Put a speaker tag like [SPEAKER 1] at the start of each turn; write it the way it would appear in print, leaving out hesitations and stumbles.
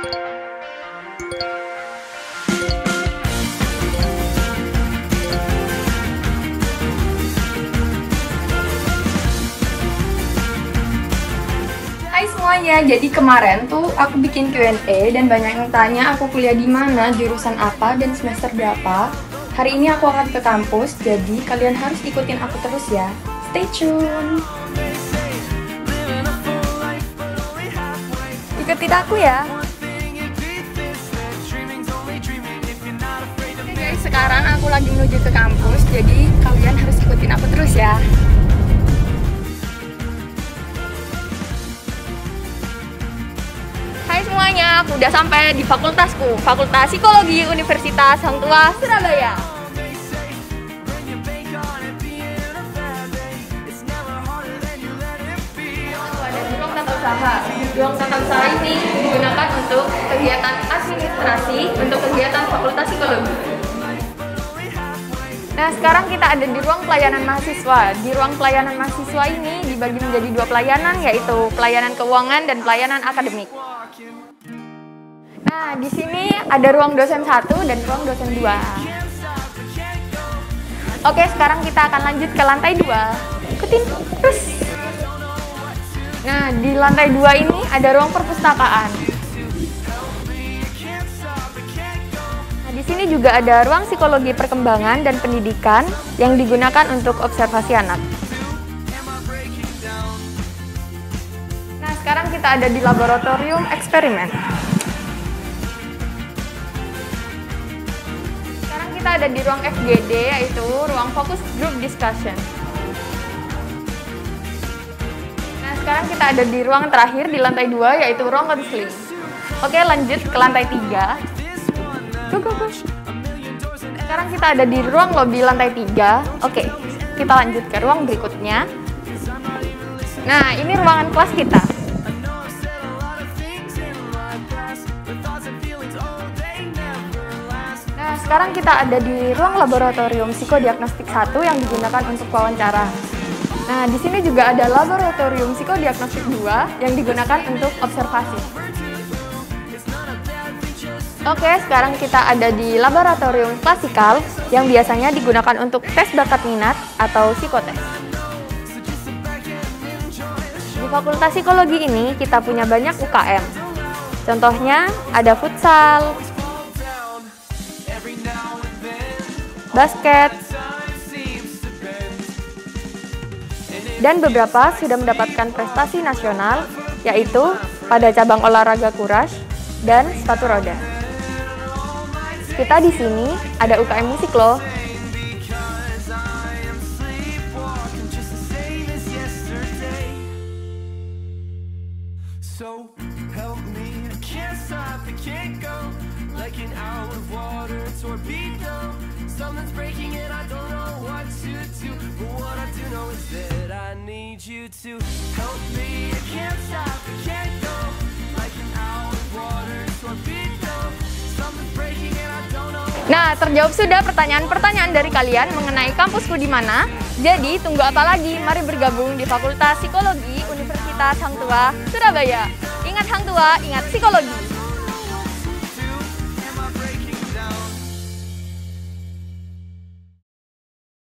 [SPEAKER 1] Hai semuanya, jadi kemarin tuh aku bikin Q&A dan banyak yang tanya aku kuliah di mana, jurusan apa, dan semester berapa. Hari ini aku akan ke kampus, jadi kalian harus ikutin aku terus ya. Stay tune! Ikutin aku ya! Oke guys, sekarang aku lagi menuju ke kampus, jadi kalian harus ikutin aku terus ya. Hai semuanya, aku udah sampai di fakultasku, Fakultas Psikologi Universitas Hang Tuah, Surabaya. Ada di ruang tata usaha. Ruang tata usaha ini digunakan untuk kegiatan administrasi, untuk kegiatan Fakultas Psikologi. Nah, sekarang kita ada di ruang pelayanan mahasiswa. Di ruang pelayanan mahasiswa ini dibagi menjadi dua pelayanan, yaitu pelayanan keuangan dan pelayanan akademik. Nah, di sini ada ruang dosen 1 dan ruang dosen 2. Oke, sekarang kita akan lanjut ke lantai 2. Ikutin terus. Nah, di lantai 2 ini ada ruang perpustakaan. Nah, di sini juga ada ruang psikologi perkembangan dan pendidikan yang digunakan untuk observasi anak. Nah, sekarang kita ada di laboratorium eksperimen. Kita ada di ruang FGD, yaitu ruang Focus Group Discussion. Nah, sekarang kita ada di ruang terakhir di lantai 2, yaitu ruang konseling. Oke, lanjut ke lantai 3. Go. Sekarang kita ada di ruang lobby lantai 3. Oke, kita lanjut ke ruang berikutnya. Nah, ini ruangan kelas kita. Sekarang kita ada di ruang laboratorium psikodiagnostik 1 yang digunakan untuk wawancara. Nah, di sini juga ada laboratorium psikodiagnostik 2 yang digunakan untuk observasi. Oke, sekarang kita ada di laboratorium klasikal yang biasanya digunakan untuk tes bakat minat atau psikotes. Di Fakultas Psikologi ini kita punya banyak UKM. Contohnya ada futsal, basket, dan beberapa sudah mendapatkan prestasi nasional, yaitu pada cabang olahraga courage dan sepatu roda. Kita di sini ada UKM musik loh.
[SPEAKER 2] Something's breaking and I don't know what to do, but what I do know is that I need you to help me. I can't stop, I can't go, like an out of water torpedo. Something's breaking and I don't know.
[SPEAKER 1] Nah, terjawab sudah pertanyaan-pertanyaan dari kalian mengenai kampusku di mana. Jadi, tunggu apa lagi? Mari bergabung di Fakultas Psikologi Universitas Hang Tuah, Surabaya. Ingat Hang Tuah, ingat psikologi.